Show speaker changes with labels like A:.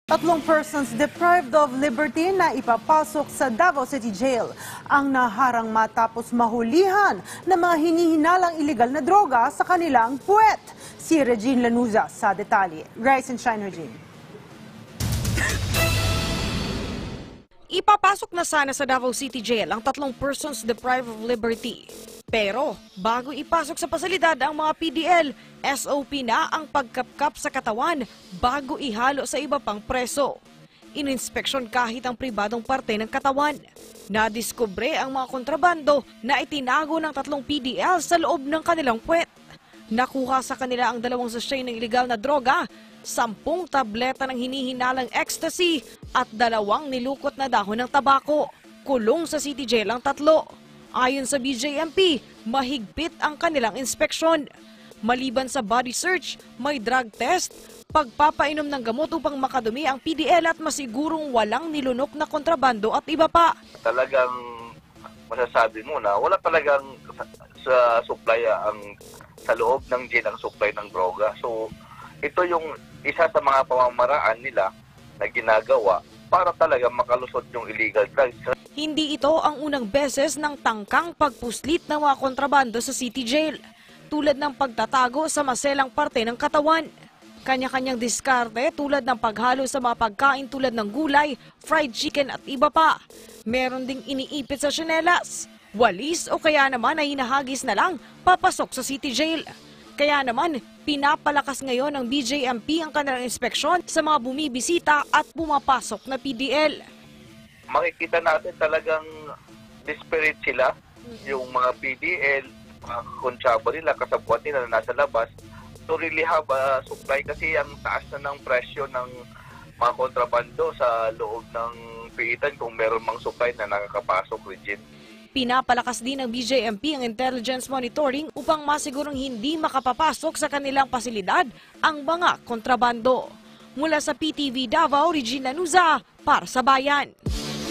A: Tatlong persons deprived of liberty na ipapasok sa Davao City Jail ang naharang matapos mahulihan ng mga hinihinalang iligal na droga sa kanilang puwet. Si Regine Lanuza sa detalye. Rise and shine, Regine.
B: Ipapasok na sana sa Davao City Jail ang tatlong persons deprived of liberty. Pero bago ipasok sa pasilidad ang mga PDL, SOP na ang pagkapkap sa katawan bago ihalo sa iba pang preso. Ininspeksyon kahit ang pribadong parte ng katawan. Nadiskubre ang mga kontrabando na itinago ng tatlong PDL sa loob ng kanilang puwet. Nakuha sa kanila ang 2 sachet ng iligal na droga, 10 tableta ng hinihinalang ecstasy at 2 nilukot na dahon ng tabako. Kulong sa City Jail ang tatlo. Ayon sa BJMP, mahigpit ang kanilang inspeksyon. Maliban sa body search, may drug test, pagpapainom ng gamot upang makadumi ang PDL at masigurong walang nilunok na kontrabando at iba pa.
C: Talagang masasabi mo na wala talagang sa supply sa loob ng jail ang supply ng droga. So ito yung isa sa mga pamamaraan nila na ginagawa para talaga makalusot yung illegal drugs.
B: Hindi ito ang unang beses ng tangkang pagpuslit ng mga kontrabando sa City Jail, tulad ng pagtatago sa maselang parte ng katawan. Kanya-kanyang diskarte tulad ng paghalo sa mga pagkain tulad ng gulay, fried chicken at iba pa. Meron ding iniipit sa tsinelas, walis o kaya naman ay hinahagis na lang papasok sa City Jail. Kaya naman, pinapalakas ngayon ng BJMP ang kanilang inspeksyon sa mga bumibisita at pumapasok na PDL.
C: Makikita natin talagang desperate sila, yung mga PDL, mga kontsaba nila, kasabwat nila na nasa labas, to really have a supply kasi ang taas na ng presyo ng mga kontrabando sa loob ng piitan kung meron mang supply na nakakapasok, Regine.
B: Pinapalakas din ng BJMP ang intelligence monitoring upang masigurong hindi makapapasok sa kanilang pasilidad ang mga kontrabando. Mula sa PTV Davao, Regine Lanuza para sa Bayan.